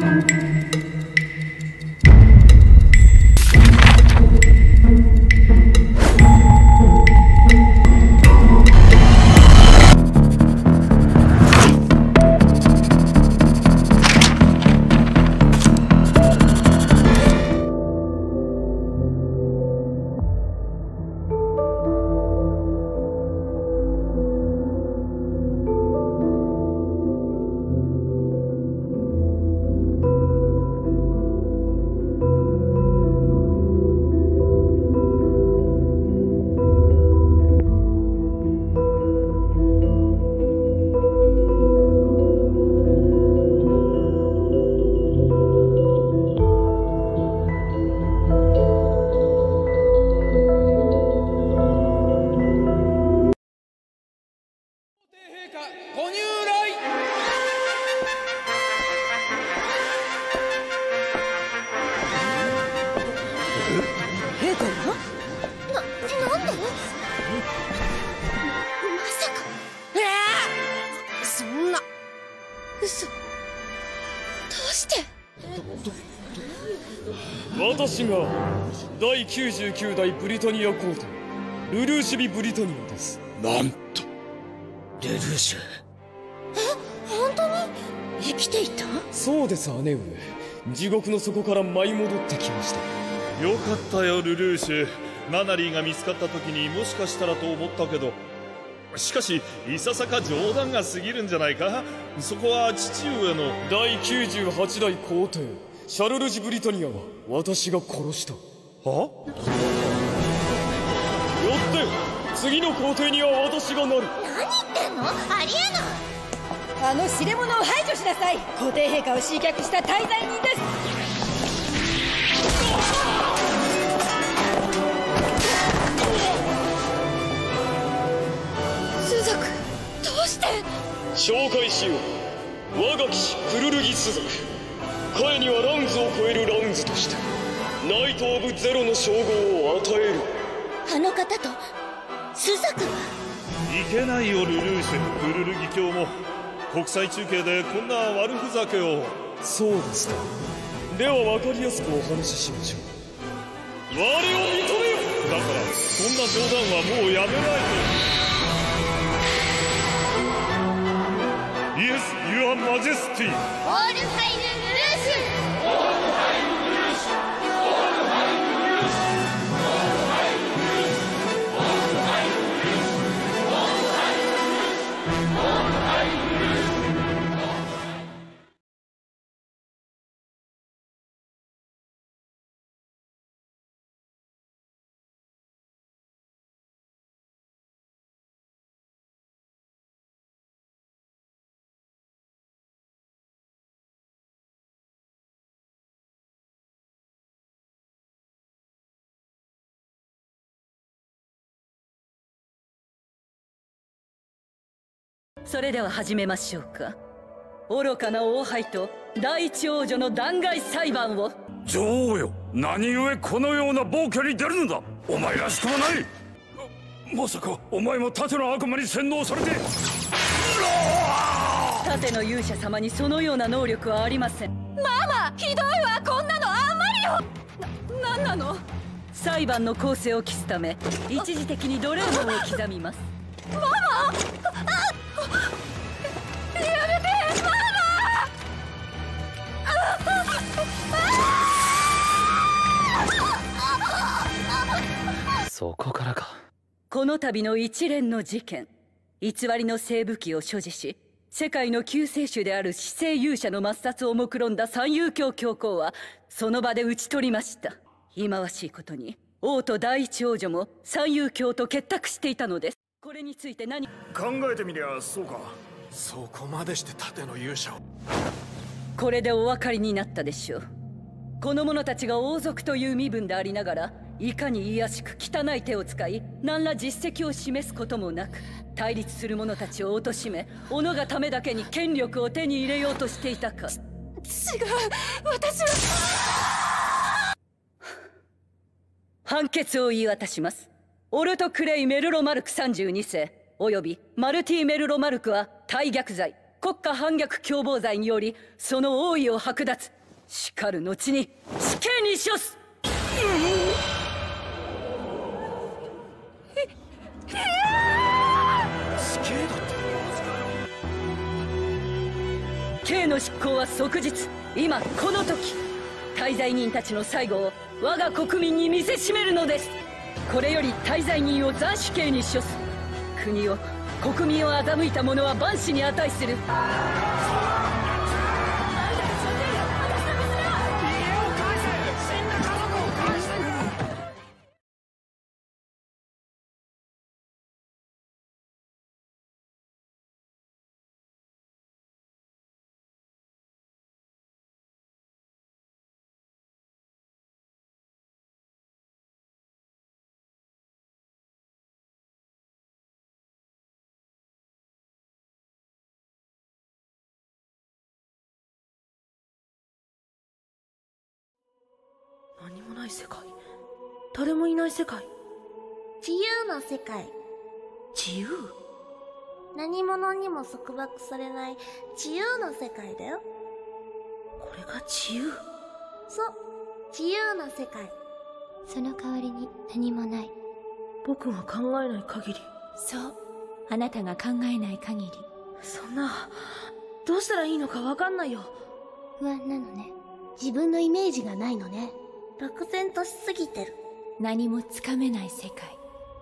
私が第99代ブリタニア皇帝ルルーシュ・ビ・ブリタニアです。 なんとルルーシュ。本当に生きていた？ そうです、姉上。地獄の底から舞い戻ってきました。 よかったよルルーシュ。ナナリーが見つかった時にもしかしたらと思ったけど、しかしいささか冗談が過ぎるんじゃないか。そこは父上の第98代皇帝シャルルジ・ブリタニアは私が殺した。 は？ よって次の皇帝には私がなる。 何言ってんの？ありえない。 あの知れ者を排除しなさい。皇帝陛下を刺客した大罪人です。 ス族、どうして？ 紹介しよう。我が騎士クルルギス族。彼にはランズを超えるランズとしてナイト・オブ・ゼロの称号を与える。 あの方とス族は？ いけないよルルーシュ。クルルギ教も国際中継でこんな悪ふざけを。 そうですか。では分かりやすくお話ししましょう。我を認めよ。 だからそんな冗談はもうやめないと。イエス、ユアマジェスティ。 オールハイル・ルルーシュ。 それでは始めましょうか。愚かな王妃と第一王女の弾劾裁判を。 女王よ、何故このような暴挙に出るのだ。お前らしくはない。まさかお前も盾の悪魔に洗脳されて。 盾の勇者様にそのような能力はありません。ママ、ひどいわ。こんなのあんまりよ。なんなの？裁判の公正を期すため一時的にドレーモンを刻みます。ママ、やめてママ。そこからか。 この度の一連の事件、偽りの生武器を所持し世界の救世主である至聖勇者の抹殺を目論んだ三遊教教皇はその場で討ち取りました。忌まわしいことに王と第一王女も三遊教と結託していたのです。これについて何？ 考えてみりゃそうか。 そこまでして盾の勇者を。 これでお分かりになったでしょう。この者たちが王族という身分でありながらいかに卑しく汚い手を使い何ら実績を示すこともなく対立する者たちを貶め己がためだけに権力を手に入れようとしていたか。違う、私は。判決を言い渡します。オルト・クレイ・メルロ・マルク32世およびマルティ・メルロ・マルクは対逆罪国家反逆共謀罪によりその王位を剥奪。しかる後に死刑に処す。 死刑だって。 刑の執行は即日、今この時。大罪人たちの最後を我が国民に見せしめるのです。これより大罪人を斬首刑に処す。国を国民を欺いた者は万死に値する。 何もない世界、誰もいない世界、 自由な世界。 自由。 何者にも束縛されない自由な世界だよ。 これが自由。 そう、自由な世界。 その代わりに何もない。 僕が考えない限り。 そう、あなたが考えない限り。 そんな、どうしたらいいのかわかんないよ。 不安なのね。 自分のイメージがないのね。漠然としすぎてる。 何もつかめない世界。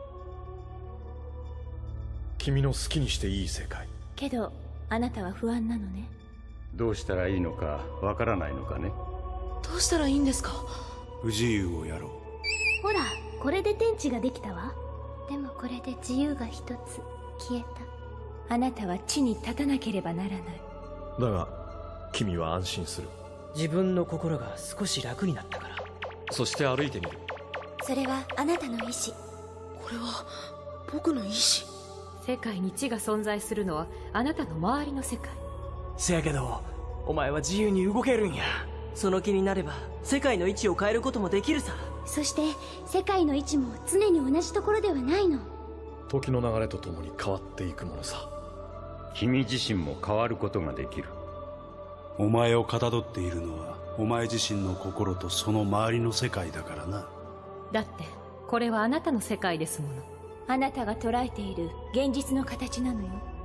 君の好きにしていい世界。 けどあなたは不安なのね。 どうしたらいいのかわからないのかね。 どうしたらいいんですか。 不自由をやろう。 ほら、これで天地ができたわ。 でもこれで自由が一つ消えた。あなたは地に立たなければならない。 だが君は安心する。 自分の心が少し楽になったから。 そして歩いてみる。 それはあなたの意志。 これは僕の意志。 世界に地が存在するのはあなたの周りの世界。 せやけどお前は自由に動けるんや。その気になれば世界の位置を変えることもできるさ。 そして世界の位置も常に同じところではないの。 時の流れとともに変わっていくものさ。 君自身も変わることができる。 お前をかたどっているのはお前自身の心とその周りの世界だからな。 だってこれはあなたの世界ですもの。 あなたが捉えている現実の形なのよ。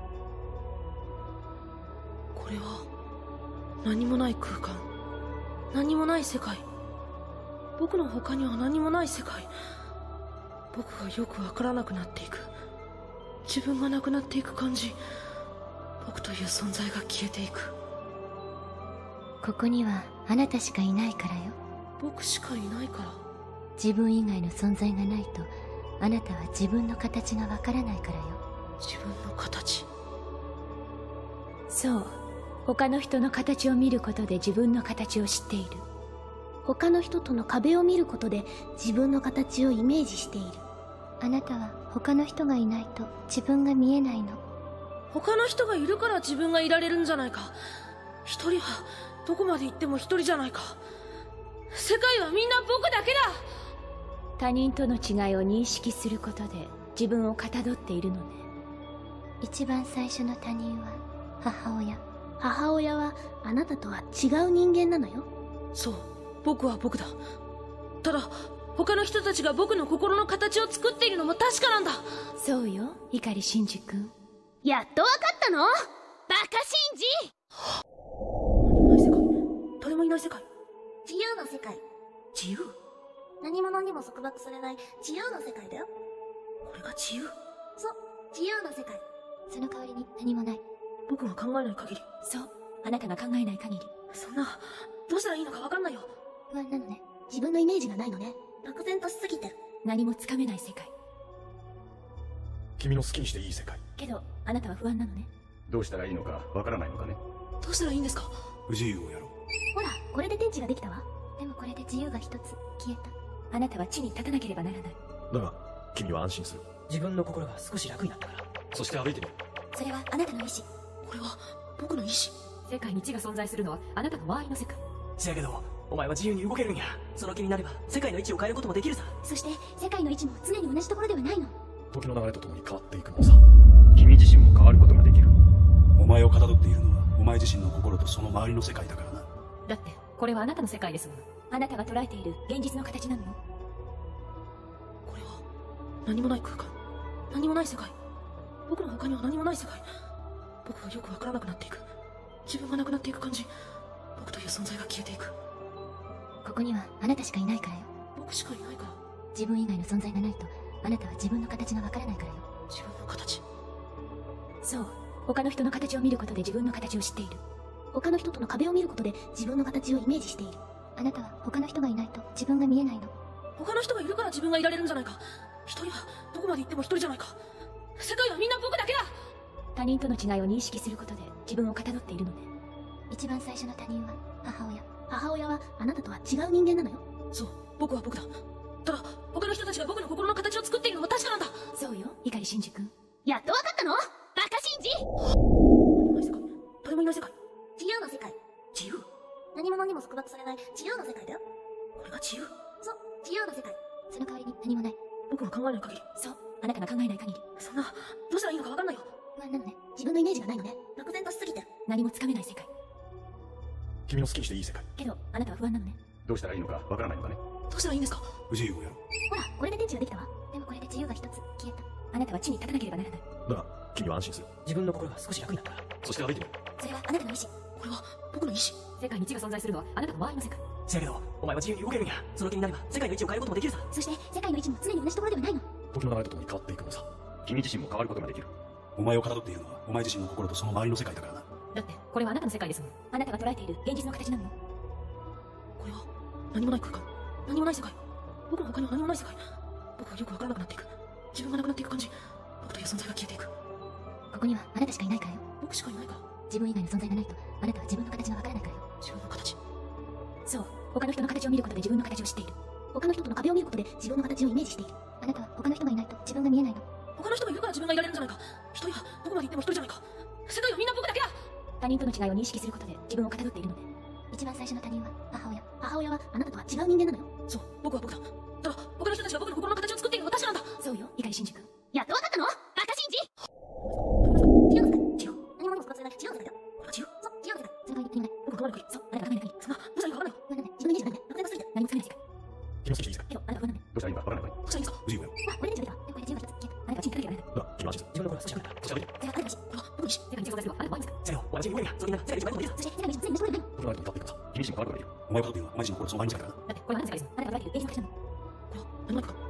これは何もない空間、何もない世界。僕の他には何もない世界。僕がよくわからなくなっていく、自分がなくなっていく感じ。僕という存在が消えていく。 ここにはあなたしかいないからよ。 僕しかいないから。 自分以外の存在がないとあなたは自分の形がわからないからよ。 自分の形。 そう、他の人の形を見ることで自分の形を知っている。 他の人との壁を見ることで自分の形をイメージしている。 あなたは他の人がいないと自分が見えないの。 他の人がいるから自分がいられるんじゃないか。一人はどこまで行っても一人じゃないか。世界はみんな僕だけだ。 他人との違いを認識することで自分をかたどっているのね。一番最初の他人は母親。 母親はあなたとは違う人間なのよ。 そう、僕は僕だ。ただ他の人たちが僕の心の形を作っているのも確かなんだ。 そうよ、碇シンジ君。 やっとわかったの？バカシンジ！ 誰もいない世界。 自由な世界。 自由？ 何者にも束縛されない自由な世界だよ。 これが自由？ そう、自由な世界。 その代わりに何もない。 僕が考えない限り。 そう、あなたが考えない限り。 そんな、どうしたらいいのかわかんないよ。 不安なのね。 自分のイメージがないのね。漠然としすぎてる。 何もつかめない世界。 君の好きにしていい世界。 けどあなたは不安なのね。 どうしたらいいのかわからないのかね。 どうしたらいいんですか。 不自由をやろう。 ほら、これで天地ができたわ。 でもこれで自由が一つ消えた。あなたは地に立たなければならない。 だが君は安心する。 自分の心が少し楽になったから。 そして歩いてみる。 それはあなたの意志。 これは僕の意志。 世界に地が存在するのはあなたの周りの世界。 せやけどお前は自由に動けるんや。その気になれば世界の位置を変えることもできるさ。 そして世界の位置も常に同じところではないの。 時の流れとともに変わっていくものさ。 君自身も変わることができる。 お前をかたどっているのはお前自身の心とその周りの世界だからな。 だってこれはあなたの世界ですもの。 あなたが捉えている現実の形なのよ。 これは何もない空間、何もない世界。僕の他には何もない世界。僕がよくわからなくなっていく。自分がなくなっていく感じ。僕という存在が消えていく。 ここにはあなたしかいないからよ。 僕しかいないから。 自分以外の存在がないとあなたは自分の形がわからないからよ。 自分の形。 そう、他の人の形を見ることで自分の形を知っている。他の人との壁を見ることで自分の形をイメージしている。あなたは他の人がいないと自分が見えないの。 他の人がいるから自分がいられるんじゃないか。一人はどこまで行っても一人じゃないか。世界はみんな僕だけだ。 他人との違いを認識することで自分をかたどっているのね。一番最初の他人は母親。母親はあなたとは違う人間なのよ。 そう、僕は僕だ。ただ他の人たちが僕の心の形を作っているのは確かなんだ。 そうよ、碇シンジ君。やっとわかったの？バカシンジ。 誰もいない世界。 自由の世界。 自由？ 何者にも束縛されない自由の世界だよ。 これが自由？ そう、自由の世界。 その代わりに何もない。 僕が考えない限り。 そう、あなたが考えない限り。 そんな、どうしたらいいのかわかんないよ。 不安なのね。自分のイメージがないのね。 漠然としすぎてる。 何もつかめない世界。 君の好きにしていい世界。 けどあなたは不安なのね。 どうしたらいいのかわからないのかね。 どうしたらいいんですか？ 不自由をやろう。 ほら、これで天地ができたわ。でもこれで自由が一つ消えた。あなたは地に立たなければならない。 だが君は安心する。 自分の心が少し楽になったから。 そして歩いてみる。 それはあなたの意志。 これは僕の意志。 世界に地が存在するのはあなたの周りの世界。 せやけどお前は自由に動けるんや。その気になれば世界の位置を変えることもできるさ。 そして世界の位置も常に同じところではないの。 時の流れとともに変わっていくのさ。君自身も変わることができる。 お前をかたどっているのはお前自身の心とその周りの世界だからな。 だってこれはあなたの世界ですもん。 あなたが捉えている現実の形なのよ。 これは何もない空間、何もない世界。僕の他には何もない世界。僕がよくわからなくなっていく。自分がなくなっていく感じ。僕という存在が消えていく。 ここにはあなたしかいないからよ。 僕しかいないから。 自分以外の存在がないとあなたは自分の形がわからないからよ。 自分の形。 そう、他の人の形を見ることで自分の形を知っている。他の人との壁を見ることで自分の形をイメージしている。あなたは他の人がいないと自分が見えないの。 他の人がいるから自分がいられるんじゃないか。一人はどこまで行っても一人じゃないか。世界はみんな僕だけだ。 他人との違いを認識することで自分をかたどっているので。一番最初の他人は母親。母親はあなたとは違う人間なのよ。 そう、僕は僕だ。ただ他の人たちが僕の心の形を作っているのは確かなんだ。 そうよ、碇シンジ君。やっとわかったの？バカシンジ。 自由の世界。自由。何者にも束縛されない自由の世界だよ。 これは自由。 そう、自由の世界。 その代わりに何もない。 僕が考える限り。 そう、あなたが考えない限り。 そんな、どうしたらいいかわかんないよ。 不安なんだね。自分のイメージがないね。 漠然としすぎてる。 何もつかめない世界。 君の好きにしていい世界。 けどあなたは不安なんだね。 どうしたらいいのかわからないのかね。 どうしたらいいんですか？ 不自由をやろう。 ほら、これで天地ができたわ。でもこれで自由が一つ消えた。あなたは地に立たなければならない。 だが君は安心する。 自分の心が少し楽になった。そして歩いてみる。 それはあなたの意志。 これは僕の意志。 世界に地が存在するのはあなたの周りの世界。 せやろ、お前自由に動けるんや。そのみんな世界の位置を変えることもできるさ。 そして世界の位置も常に同じところではないの。 時の流れとも変わっていくのさ。君自身も変わることができる。 お前をかたどっているのはお前自身の心とその周りの世界だからな。 だってこれはあなたの世界ですもん。 あなたが捉えている現実の形なの。 これは何もない空間、